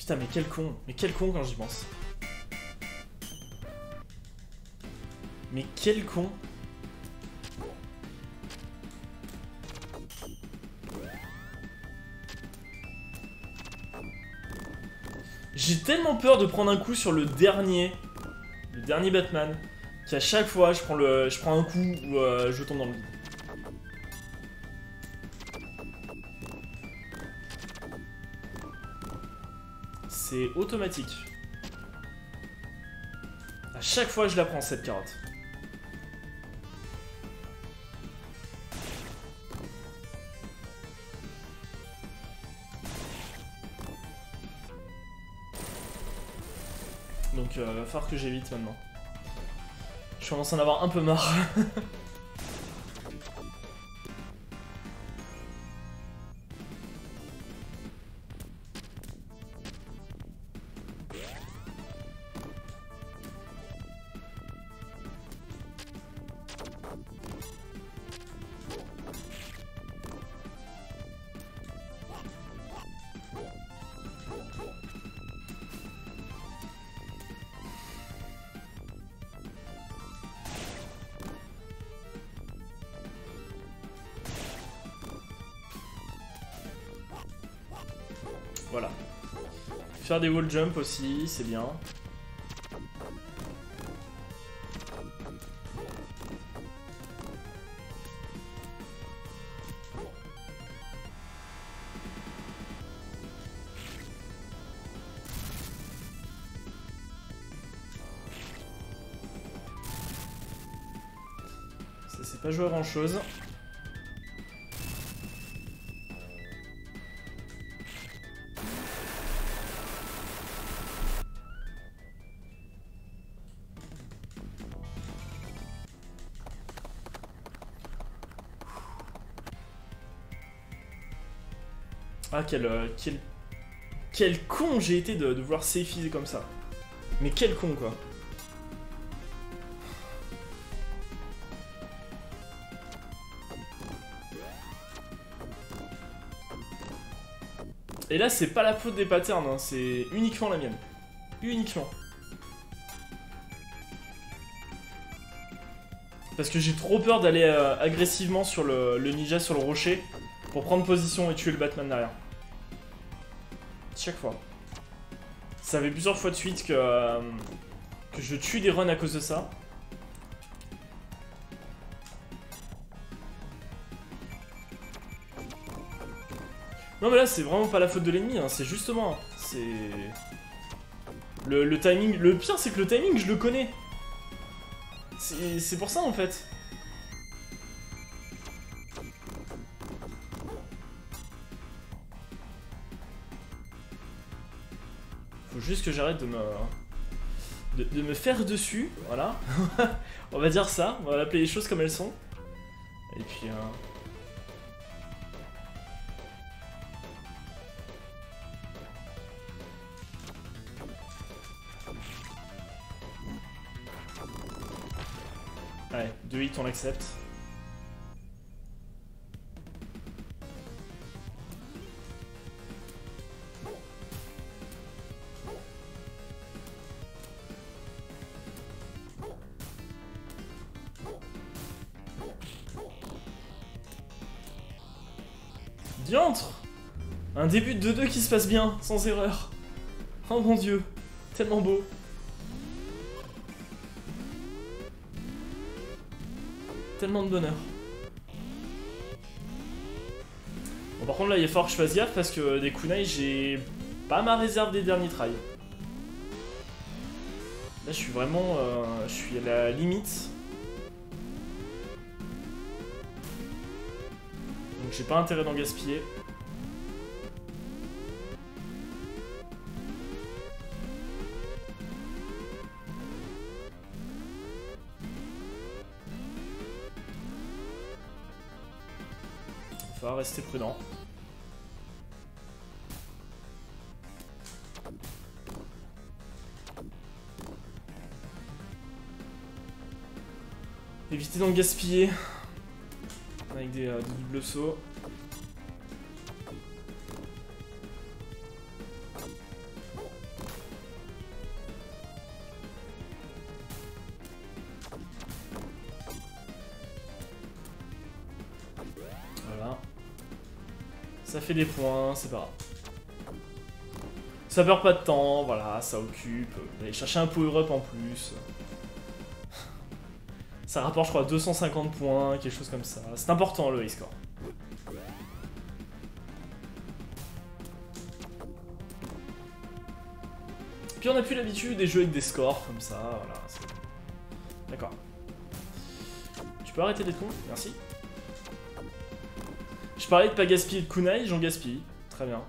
Putain, mais quel con. Mais quel con quand j'y pense. Mais quel con. J'ai tellement peur de prendre un coup sur le dernier Batman, qu'à chaque fois je prends un coup où je tombe dans le vide. C'est automatique. À chaque fois je la prends cette carotte. Donc va falloir que j'évite maintenant. Je commence à en avoir un peu marre. Voilà. Faire des wall jump aussi, c'est bien. Ça c'est pas joué à grand chose. Ah, quel con j'ai été de vouloir safeiser comme ça. Mais quel con, quoi. Et là, c'est pas la faute des patterns, hein, c'est uniquement la mienne. Uniquement. Parce que j'ai trop peur d'aller agressivement sur le ninja sur le rocher pour prendre position et tuer le Batman derrière. Chaque fois. Ça fait plusieurs fois de suite que je tue des runs à cause de ça. Non mais là c'est vraiment pas la faute de l'ennemi, hein, c'est justement... C'est... Le timing... Le pire c'est que le timing je le connais. C'est pour ça en fait. Faut juste que j'arrête de me faire dessus, voilà. On va dire ça, on va appeler les choses comme elles sont. Et puis... Allez, 2 hits on l'accepte. Diantre! Un début de 2-2 qui se passe bien, sans erreur. Oh mon dieu, tellement beau. Tellement de bonheur. Bon, par contre là il est fort que je fasse gaffe parce que des kunai j'ai pas ma réserve des derniers tries. Là je suis vraiment je suis à la limite. Donc j'ai pas intérêt d'en gaspiller. Il va rester prudent. Éviter d'en gaspiller avec des doubles sauts. Ça fait des points, c'est pas grave. Ça perd pas de temps, voilà, ça occupe. Vous allez chercher un power-up en plus. Ça rapporte, je crois, 250 points, quelque chose comme ça. C'est important, le high score. Puis on a plus l'habitude des jeux avec des scores, comme ça, voilà. D'accord. Tu peux arrêter d'être con? Merci. Je parlais de pas gaspiller de kunai, j'en gaspille. Très bien.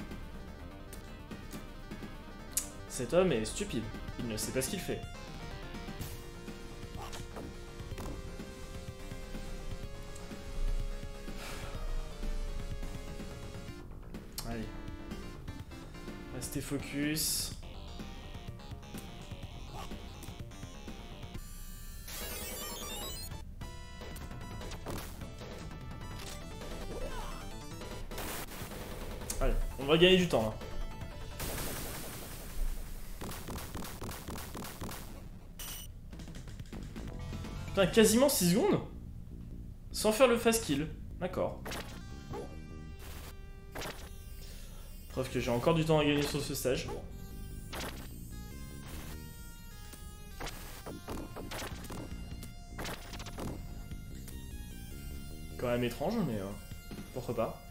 Cet homme est stupide. Il ne sait pas ce qu'il fait. Allez. Restez focus. Allez, on va gagner du temps là. Putain, quasiment 6 secondes sans faire le fast kill. D'accord. Preuve que j'ai encore du temps à gagner sur ce stage. Quand même étrange, mais pourquoi pas.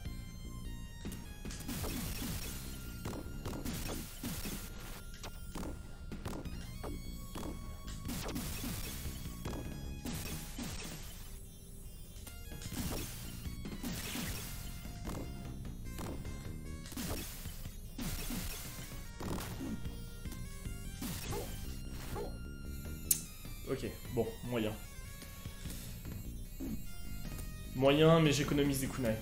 Ok, bon, moyen. Moyen, mais j'économise des kunai,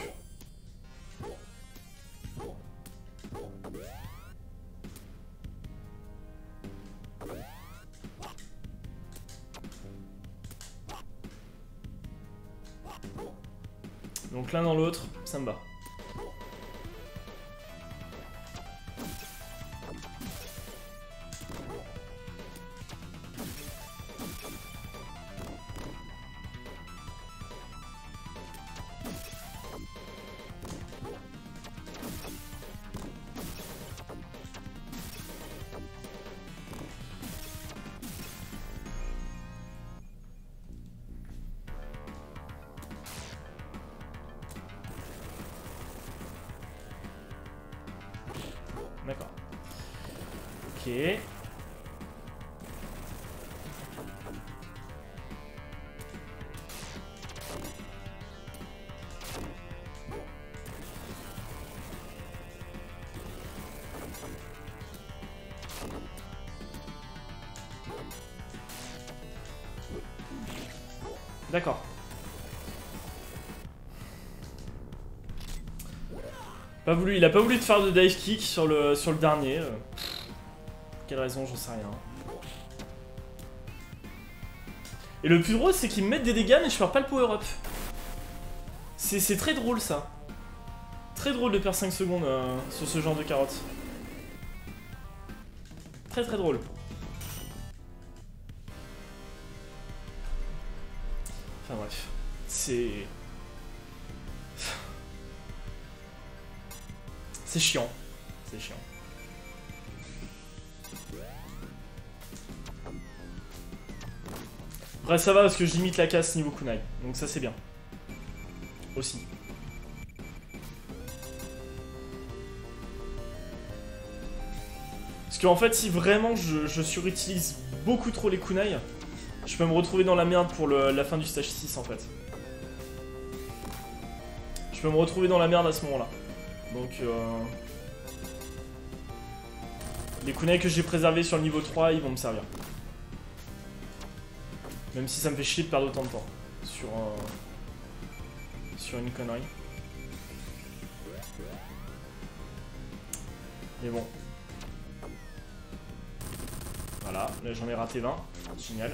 donc l'un dans l'autre, ça me bat. D'accord. Ok. D'accord. Pas voulu, il a pas voulu te faire de dive kick sur le dernier. Quelle raison, j'en sais rien. Et le plus drôle, c'est qu'ils me mettent des dégâts mais je perds pas le power up. C'est très drôle ça. Très drôle de perdre 5 secondes sur ce genre de carotte. Très très drôle. Enfin bref. C'est chiant. C'est chiant. Après ça va parce que je limite la casse niveau kunai. Donc ça c'est bien. Aussi. Parce qu'en fait si vraiment je surutilise beaucoup trop les kunai, je peux me retrouver dans la merde pour la fin du stage 6 en fait. Je peux me retrouver dans la merde à ce moment là. Donc les kunai que j'ai préservés sur le niveau 3 ils vont me servir. Même si ça me fait chier de perdre autant de temps sur une connerie. Mais bon. Voilà, là j'en ai raté 20. Génial.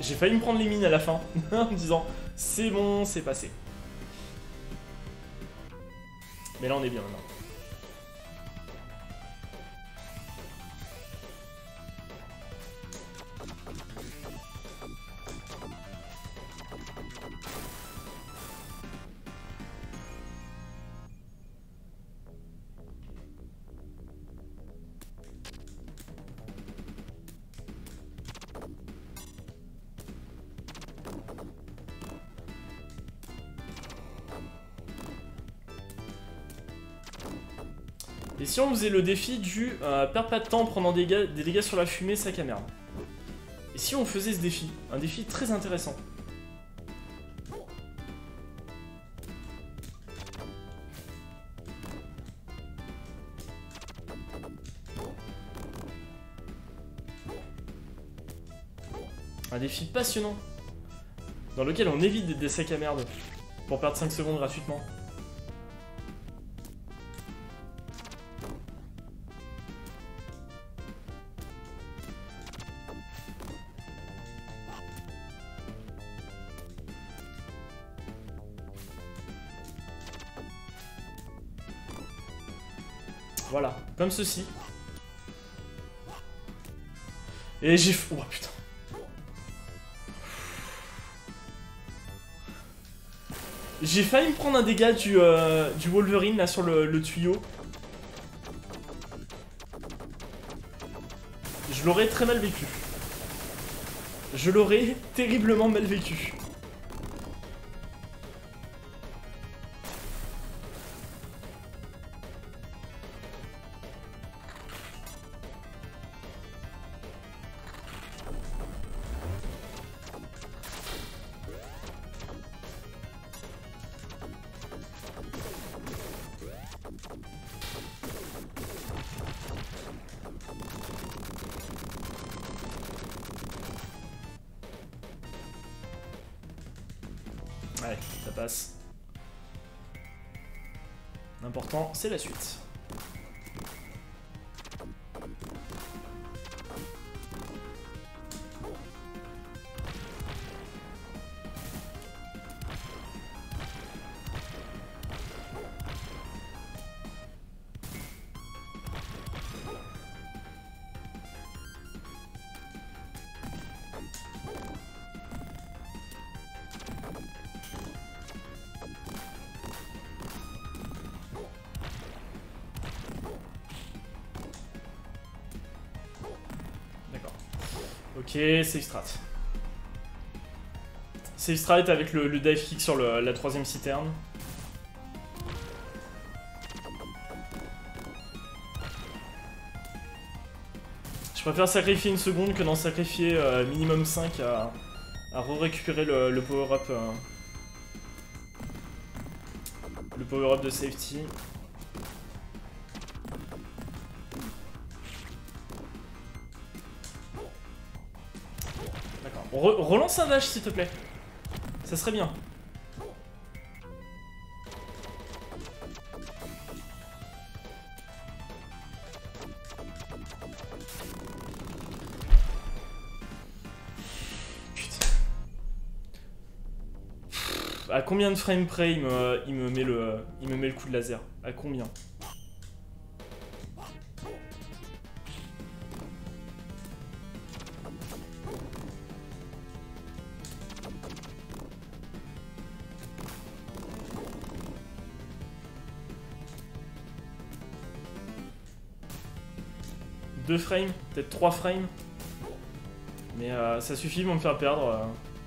J'ai failli me prendre les mines à la fin, en me disant c'est bon, c'est passé. Mais là on est bien maintenant. Et si on faisait le défi du perdre pas de temps en prenant des dégâts sur la fumée, sac à merde. Et si on faisait ce défi, un défi très intéressant. Un défi passionnant, dans lequel on évite des sacs à merde pour perdre 5 secondes gratuitement. Voilà, comme ceci. Et j'ai... Oh putain. J'ai failli me prendre un dégât du Wolverine là sur le tuyau. Je l'aurais très mal vécu. Je l'aurais terriblement mal vécu. Ouais, ça passe. L'important, c'est la suite. Ok, save strat. Save strat avec le dive kick sur la troisième citerne. Je préfère sacrifier une seconde que d'en sacrifier minimum 5 à re-récupérer le power-up. Le power-up de safety. Relance un dash s'il te plaît. Ça serait bien. Putain. À combien de frame près il me met le coup de laser? À combien? Deux frames, peut-être 3 frames. Mais ça suffit pour me faire perdre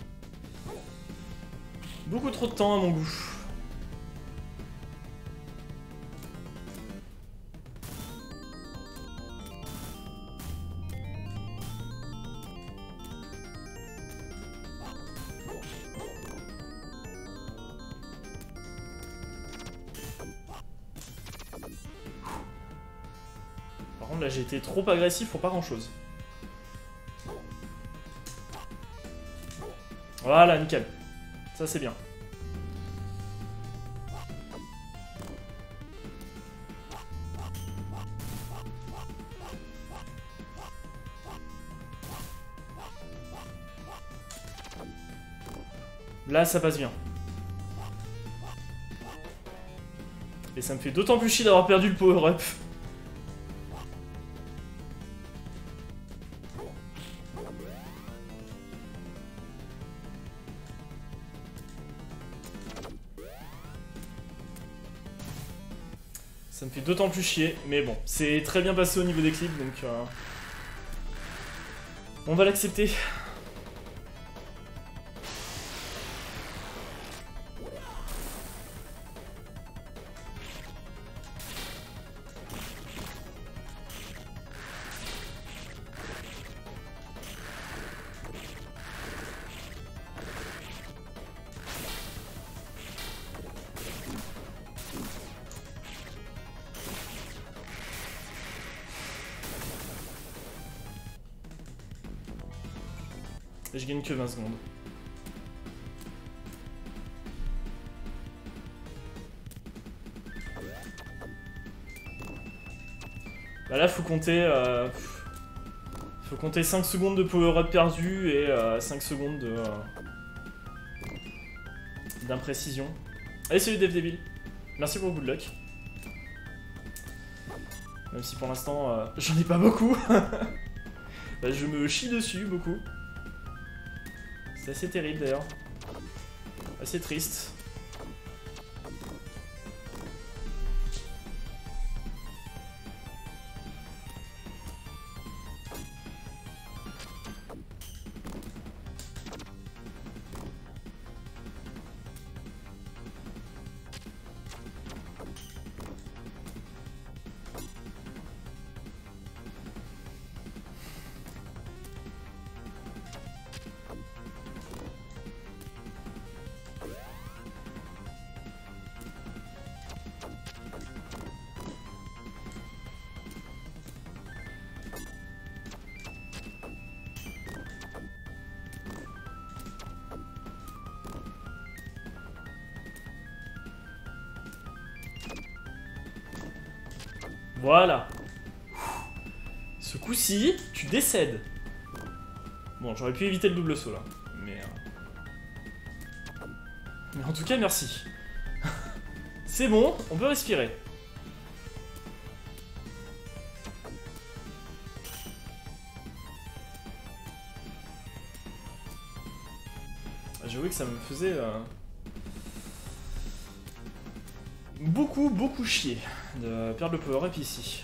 beaucoup trop de temps à mon goût. Par contre là j'ai été trop agressif pour pas grand chose. Voilà, nickel. Ça c'est bien. Là, ça passe bien. Et ça me fait d'autant plus chier d'avoir perdu le power-up. Ça me fait d'autant plus chier, mais bon, c'est très bien passé au niveau des clips, donc on va l'accepter. Et je gagne que 20 secondes. Bah là, faut compter 5 secondes de power-up perdu et 5 secondes de d'imprécision. Allez, salut Dev Débile. Merci pour le good luck. Même si pour l'instant, j'en ai pas beaucoup. Bah, je me chie dessus beaucoup. C'est assez terrible d'ailleurs. Assez triste. Voilà. Ce coup-ci, tu décèdes. Bon, j'aurais pu éviter le double saut là. Mais en tout cas, merci. C'est bon, on peut respirer. J'avoue que ça me faisait beaucoup chier de perdre le power-up ici.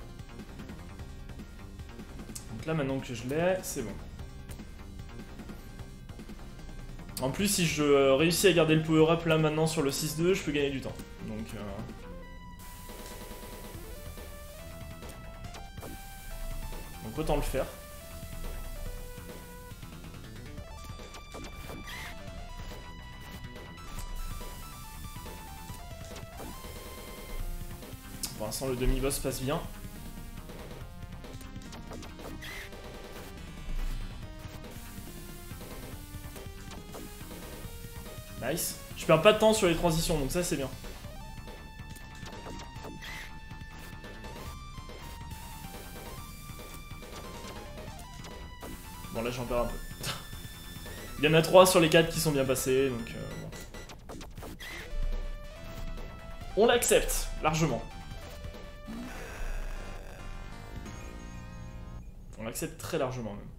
Donc là, maintenant que je l'ai, c'est bon. En plus, si je réussis à garder le power-up là maintenant sur le 6-2, je peux gagner du temps. Donc autant le faire. Pour l'instant, le demi-boss passe bien. Nice. Je perds pas de temps sur les transitions, donc ça c'est bien. Bon là j'en perds un peu. Il y en a 3 sur les 4 qui sont bien passés, donc bon. On l'accepte, largement. On l'accepte très largement même.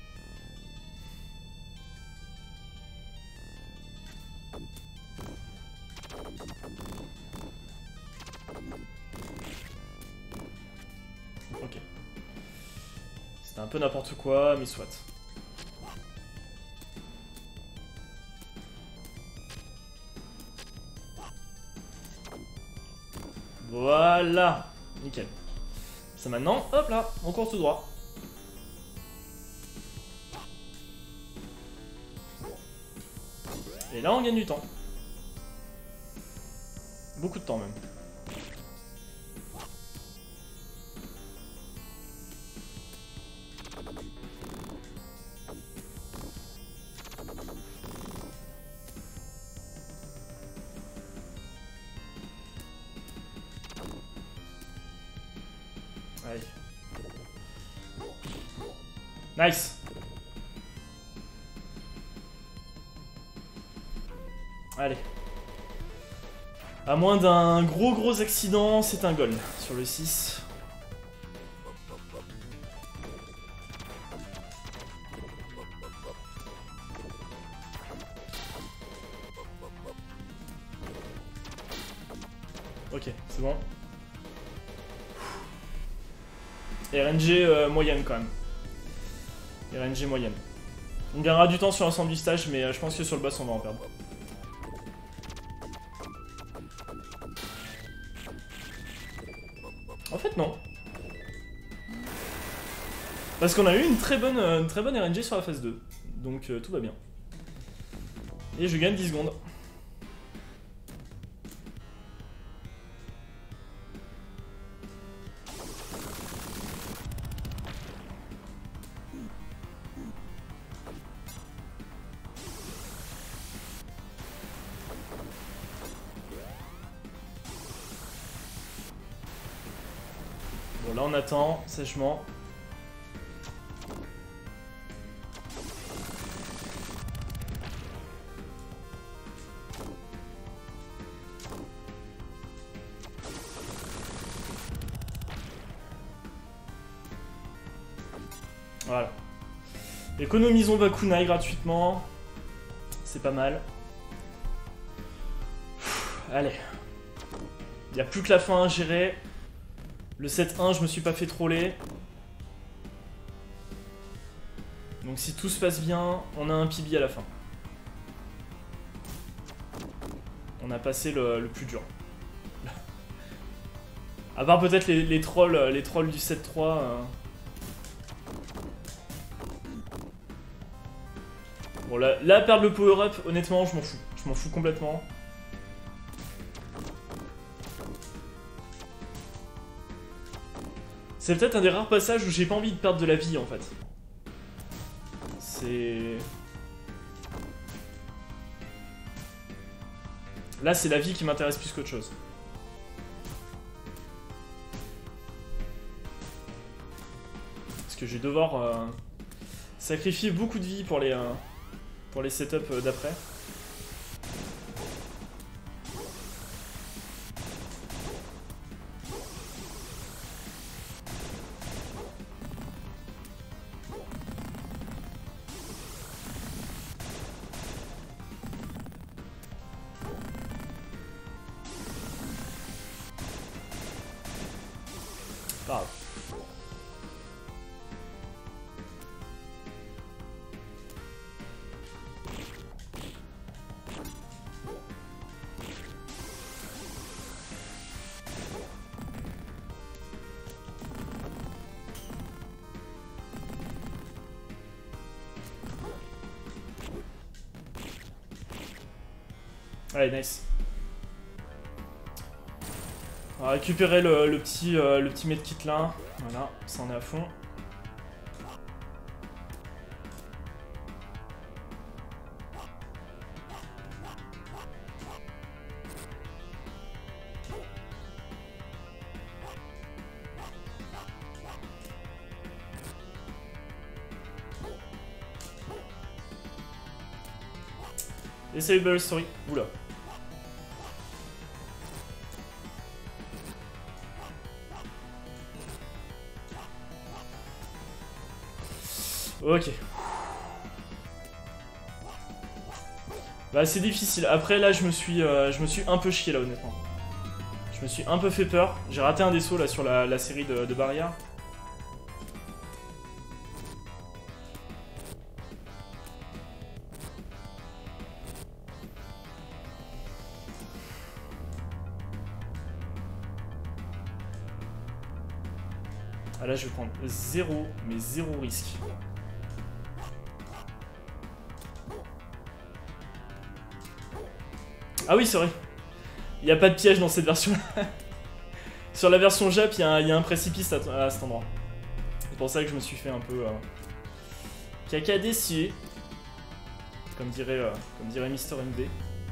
Ok. C'était un peu n'importe quoi, mais soit. Voilà. Nickel. Ça maintenant, hop là, on court tout droit. Et là, on gagne du temps. Beaucoup de temps même. Allez. Nice. Allez. À moins d'un gros accident, c'est un goal sur le 6. Ok, c'est bon. RNG moyenne quand même. RNG moyenne. On gagnera du temps sur l'ensemble du stage, mais je pense que sur le boss on va en perdre. En fait non. Parce qu'on a eu une très bonne RNG sur la phase 2. Donc tout va bien. Et je gagne 10 secondes. Bon, là on attend, sèchement. Voilà. Économisons Bakunai gratuitement. C'est pas mal. Allez. Il n'y a plus que la fin à gérer. Le 7-1, je me suis pas fait troller. Donc si tout se passe bien, on a un PB à la fin. On a passé le plus dur. À part peut-être les trolls du 7-3. Bon là perdre le power-up, honnêtement, je m'en fous. Je m'en fous complètement. C'est peut-être un des rares passages où j'ai pas envie de perdre de la vie en fait. C'est... Là c'est la vie qui m'intéresse plus qu'autre chose. Parce que je vais devoir sacrifier beaucoup de vie pour les setups d'après. Pas grave. Allez, nice. On va récupérer le petit medkit là. Voilà, ça en est à fond. Et salut Bubble Story. Oula. Ok. Bah c'est difficile. Après là je me suis un peu chié là honnêtement. Je me suis un peu fait peur. J'ai raté un des sauts là sur la série de barrières. Ah là je vais prendre mais zéro risque. Ah oui c'est vrai. Il n'y a pas de piège dans cette version là. Sur la version Jap il y a un précipice à cet endroit. C'est pour ça que je me suis fait un peu caca d'essier. Comme dirait Mister MB.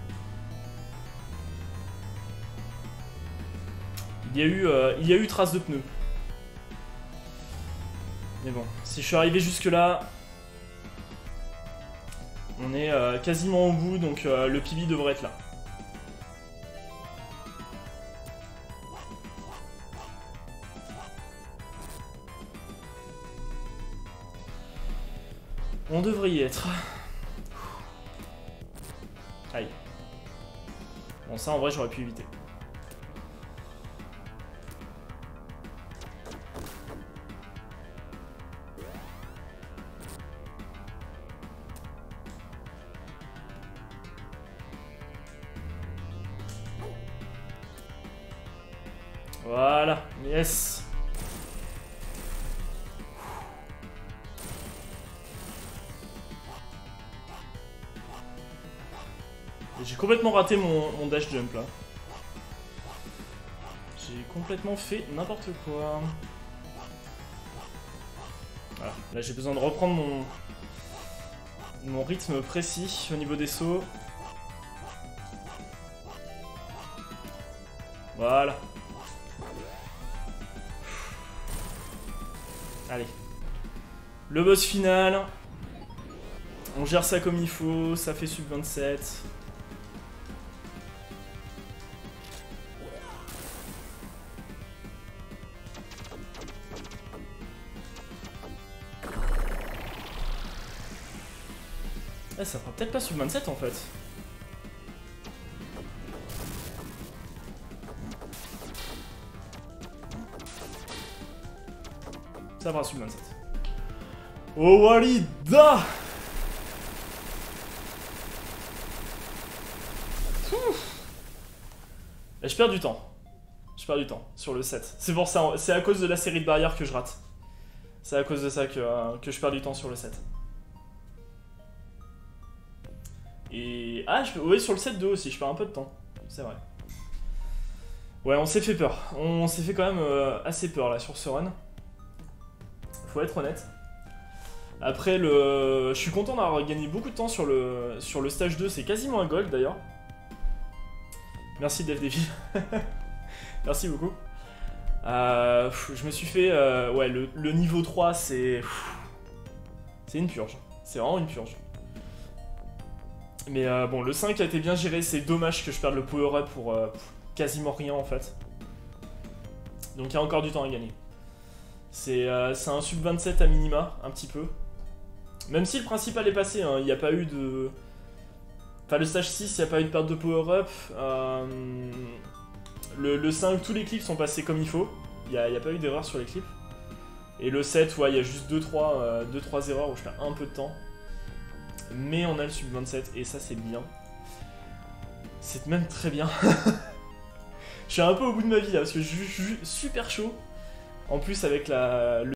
Il y a eu trace de pneus. Mais bon, si je suis arrivé jusque là, On est quasiment au bout, donc le PB devrait être là. On devrait y être. Aïe. Bon, ça en vrai j'aurais pu éviter. Voilà, yes. J'ai complètement raté mon dash jump là. J'ai complètement fait n'importe quoi. Voilà, là j'ai besoin de reprendre mon rythme précis au niveau des sauts. Voilà. Allez. Le boss final. On gère ça comme il faut, ça fait sub 27. Eh, ça fera peut-être pas sub 27 en fait. Ça fera sub 27. Oh Walida! Et je perds du temps. Je perds du temps sur le 7. C'est pour ça, c'est à cause de la série de barrières que je rate. C'est à cause de ça que je perds du temps sur le 7. Et... Ah, oui, sur le 7-2 aussi, je perds un peu de temps. C'est vrai. Ouais, on s'est fait peur. On s'est fait quand même assez peur là sur ce run. Faut être honnête. Après, je suis content d'avoir gagné beaucoup de temps sur le stage 2. C'est quasiment un gold d'ailleurs. Merci Dev Devil. Merci beaucoup. Je me suis fait... ouais, le niveau 3, c'est... C'est une purge. C'est vraiment une purge. Mais bon, le 5 a été bien géré. C'est dommage que je perde le power-up pour quasiment rien en fait. Donc il y a encore du temps à gagner. C'est un sub 27 à minima, un petit peu. Même si le principal est passé, hein, il n'y a pas eu de... Enfin, le stage 6, il n'y a pas eu de perte de power-up. Le 5, tous les clips sont passés comme il faut. Il n'y a pas eu d'erreur sur les clips. Et le 7, ouais, il y a juste 2-3 erreurs où je perds un peu de temps. Mais on a le sub 27 et ça, c'est bien. C'est même très bien. Je suis un peu au bout de ma vie là parce que je suis super chaud. En plus, avec le